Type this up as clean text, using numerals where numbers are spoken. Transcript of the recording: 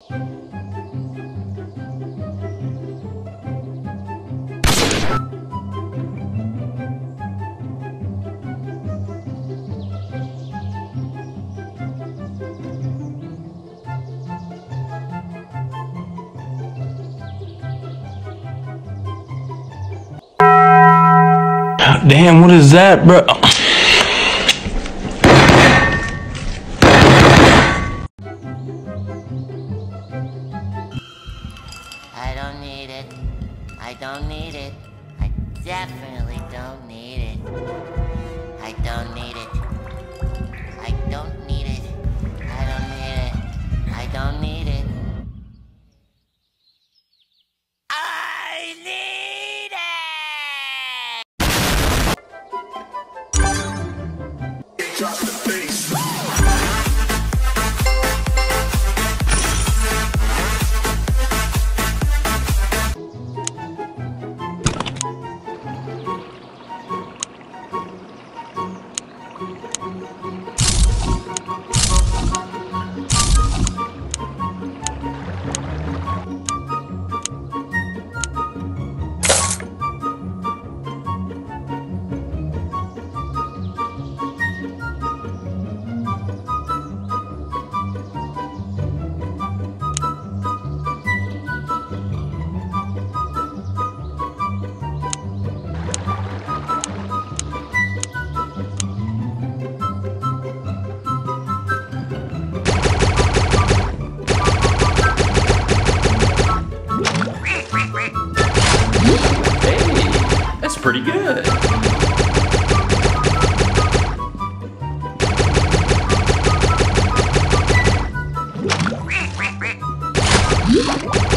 Damn, what is that, bro? I don't need it. I don't need it. I definitely don't need it. I don't need it. I don't need it. I don't need it. I don't need it. I need it! Drop the bass. That's pretty good. it!